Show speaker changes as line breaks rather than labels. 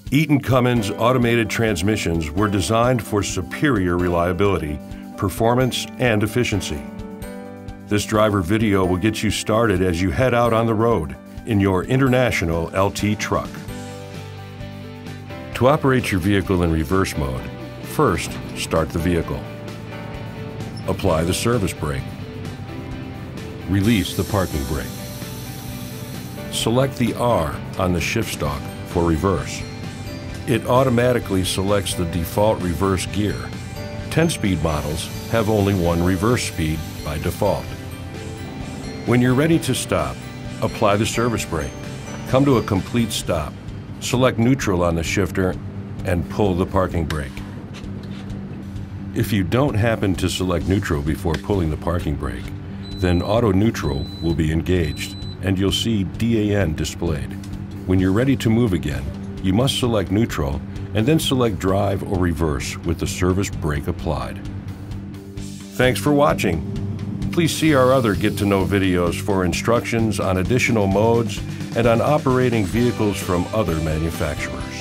Eaton Cummins automated transmissions were designed for superior reliability, performance, and efficiency. This driver video will get you started as you head out on the road in your international LT truck. To operate your vehicle in reverse mode, first start the vehicle. Apply the service brake. Release the parking brake. Select the R on the shift stalk for reverse. It automatically selects the default reverse gear. 10-speed models have only one reverse speed by default. When you're ready to stop, apply the service brake. Come to a complete stop. Select neutral on the shifter and pull the parking brake. If you don't happen to select neutral before pulling the parking brake, then auto neutral will be engaged and you'll see DAN displayed. When you're ready to move again, you must select neutral and then select drive or reverse with the service brake applied. Thanks for watching. Please see our other get-to-know videos for instructions on additional modes and on operating vehicles from other manufacturers.